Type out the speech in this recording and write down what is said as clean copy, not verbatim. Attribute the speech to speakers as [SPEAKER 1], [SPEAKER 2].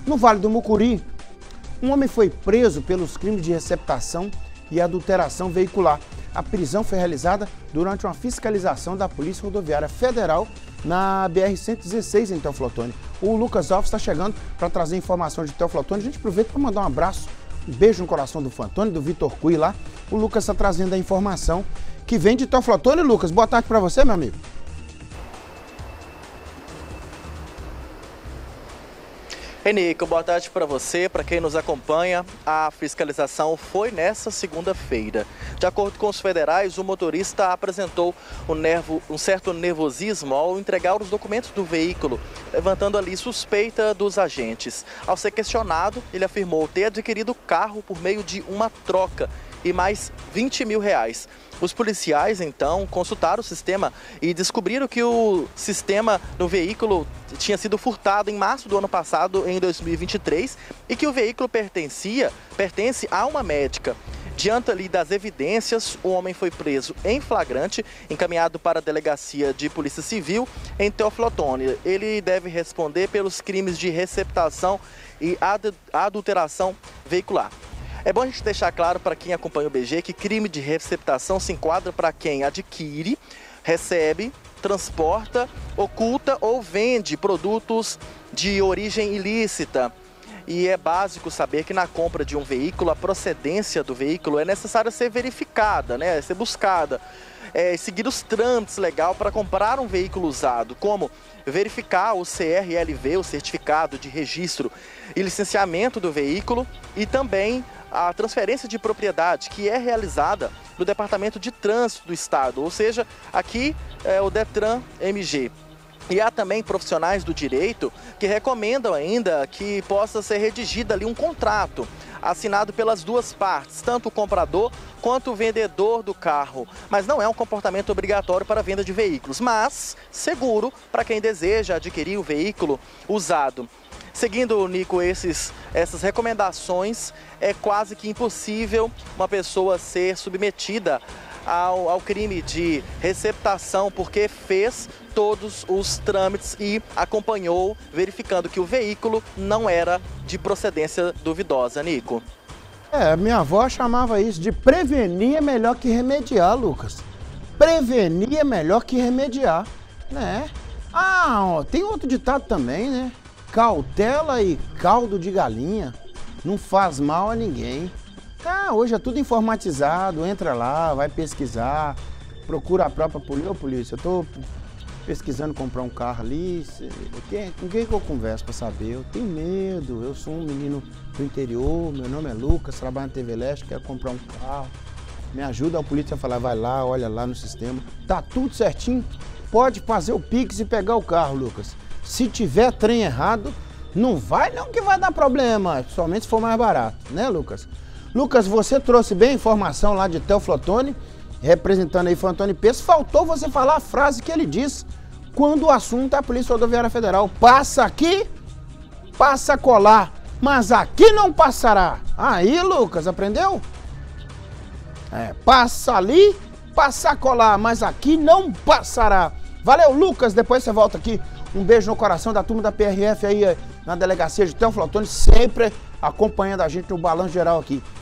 [SPEAKER 1] No Vale do Mucuri, um homem foi preso pelos crimes de receptação e adulteração veicular. A prisão foi realizada durante uma fiscalização da Polícia Rodoviária Federal na BR-116 em Teoflotone. O Lucas Alves está chegando para trazer informação de Teoflotone. A gente aproveita para mandar um abraço, um beijo no coração do Fantoni, do Vitor Cui lá. O Lucas está trazendo a informação que vem de Teoflotone. Lucas, boa tarde para você, meu amigo.
[SPEAKER 2] Nico, boa tarde para você, para quem nos acompanha. A fiscalização foi nessa segunda-feira. De acordo com os federais, o motorista apresentou um certo nervosismo ao entregar os documentos do veículo, levantando ali suspeita dos agentes. Ao ser questionado, ele afirmou ter adquirido o carro por meio de uma troca e mais R$20 mil. Os policiais, então, consultaram o sistema e descobriram que o sistema do veículo tinha sido furtado em março do ano passado, em 2023, e que o veículo pertence a uma médica. Diante ali das evidências, o homem foi preso em flagrante, encaminhado para a Delegacia de Polícia Civil em Teoflotone. Ele deve responder pelos crimes de receptação e adulteração veicular. É bom a gente deixar claro para quem acompanha o BG que crime de receptação se enquadra para quem adquire, recebe, transporta, oculta ou vende produtos de origem ilícita. E é básico saber que na compra de um veículo, a procedência do veículo é necessária ser verificada, ser buscada. Seguir os trâmites legais para comprar um veículo usado, como verificar o CRLV, o certificado de registro e licenciamento do veículo, e também a transferência de propriedade, que é realizada no Departamento de Trânsito do Estado, ou seja, aqui é o Detran MG. E há também profissionais do direito que recomendam ainda que possa ser redigido ali um contrato assinado pelas duas partes, tanto o comprador quanto o vendedor do carro. Mas não é um comportamento obrigatório para a venda de veículos, mas seguro para quem deseja adquirir o veículo usado. Seguindo, Nico, essas recomendações, é quase que impossível uma pessoa ser submetida ao crime de receptação, porque fez todos os trâmites e acompanhou, verificando que o veículo não era de procedência duvidosa, Nico.
[SPEAKER 1] Minha avó chamava isso de prevenir é melhor que remediar, Lucas. Prevenir é melhor que remediar, né? Tem outro ditado também, né? Cautela e caldo de galinha não faz mal a ninguém. Hoje é tudo informatizado, entra lá, vai pesquisar, procura a própria polícia. Ô, polícia, eu tô pesquisando comprar um carro ali, com quem que eu converso para saber? Eu tenho medo, eu sou um menino do interior, meu nome é Lucas, trabalho na TV Leste, quero comprar um carro. Me ajuda a polícia a falar, vai lá, olha lá no sistema, tá tudo certinho, pode fazer o Pix e pegar o carro, Lucas. Se tiver trem errado, não vai não que vai dar problema, somente se for mais barato, né, Lucas? Lucas, você trouxe bem a informação lá de Teoflotone, representando aí Fantoni Peço. Faltou você falar a frase que ele disse quando o assunto é a Polícia Rodoviária Federal. Passa aqui, passa colar, mas aqui não passará. Aí, Lucas, aprendeu? Passa ali, passa colar, mas aqui não passará. Valeu, Lucas, depois você volta aqui. Um beijo no coração da turma da PRF aí na Delegacia de Teoflotone, sempre acompanhando a gente no Balanço Geral aqui.